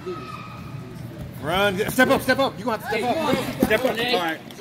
Run. Step up. You're going to have to step up. Step up. All right.